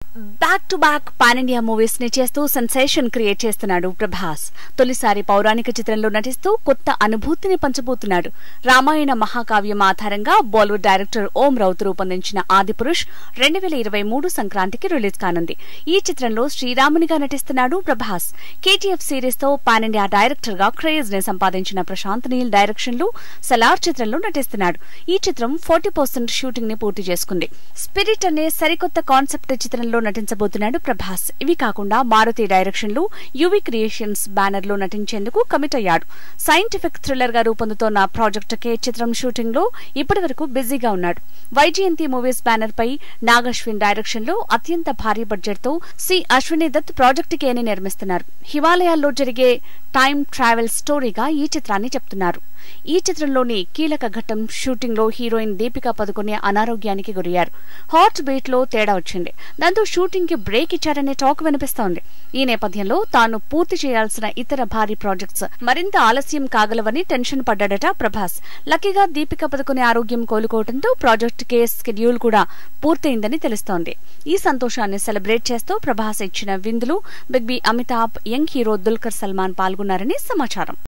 Back to back pan India movies ని చేస్తూ sensation create చేస్తున్నాడు ప్రభాస్. తొలిసారి పౌరాణిక చిత్రంలో నటిస్తూ కొత్త అనుభూతిని పంచబోతున్నాడు. రామాయణ మహాకావ్యం ఆధారంగా బాలీవుడ్ డైరెక్టర్ ఓం రౌత్ రూపొందించిన ఆదిపురుష్ 2023 సంక్రాంతికి రిలీజ్ కానుంది. ఈ చిత్రంలో శ్రీరామునిగా నటిస్తున్నాడు ప్రభాస్. కేటీఎఫ్ సిరీస్ తో పాన్ ఇండియా డైరెక్టర్ గా క్రేజ్ ని సంపాదించిన ప్రశాంత్ నీల్ డైరెక్షన్ లో సలార్ చిత్రంలో నటిస్తున్నాడు. ఈ చిత్రం 40% షూటింగ్ ని పూర్తి చేసుకుంది. స్పిరిట్ అనే సరికొత్త కాన్సెప్ట్ చిత్రంలో నటించబోతున్నాడు ప్రభాస్. ఇవి కాకుండా మారుతి డైరెక్షన్ లో యువి క్రియేషన్స్ బ్యానర్ లో నటించేందుకు కమిట్ అయ్యాడు. సైంటిఫిక్ థ్రిల్లర్ గా రూపొందుతోన్న ప్రాజెక్ట్ కే చిత్రం షూటింగ్ లో ఇప్పటి వరకు బిజీగా ఉన్నాడు. వైజయంతి మూవీస్ బ్యానర్ పై నాగశ్విన్ డైరెక్షన్ లో అత్యంత భారీ బడ్జెట్ తో C Ashwini Dutt project K ని నిర్మిస్తున్నారు. హిమాలయాల్లో జరిగే టైమ్ ట్రావెల్ స్టోరీగా ఈ చిత్రాన్ని చెప్తున్నారు. ఈ చిత్రంలోని కీలక ఘట్టం షూటింగ్ లో హీరోయిన్ దీపికా పదుకొనే అనారోగ్యానికి గురయ్యారు. హార్ట్ బీట్ లో తేడా వచ్చింది. దాంతో షూటింగ్ కి బ్రేక్ ఇచ్చారనే టాక్ వినిపిస్తోంది. ఈ నేపథ్యంలో తాను పూర్తి చేయాల్సిన ఇతర భారీ ప్రాజెక్ట్స్ మరింత ఆలస్యం కాగలవని టెన్షన్ పడ్డాడట ప్రభాస్. లక్కీగా దీపికా పదుకొనే ఆరోగ్యం కోలుకోవడంతో ప్రాజెక్ట్ కే స్కెడ్యూల్ కూడా పూర్తయిందని తెలుస్తోంది. ఈ సంతోషాన్ని సెలబ్రేట్ చేస్తూ ప్రభాస్ ఇచ్చిన విందులు big B Amitabh, young hero Dulquer Salmaan పాల్గొన్నారని సమాచారం.